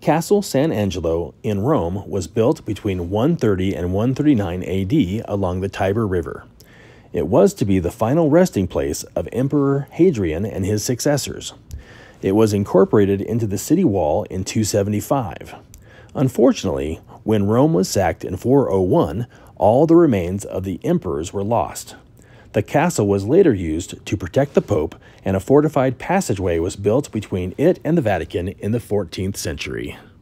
Castle Sant'Angelo in Rome was built between 130 and 139 AD along the Tiber River. It was to be the final resting place of Emperor Hadrian and his successors. It was incorporated into the city wall in 275. Unfortunately, when Rome was sacked in 401, all the remains of the emperors were lost. The castle was later used to protect the Pope, and a fortified passageway was built between it and the Vatican in the 14th century.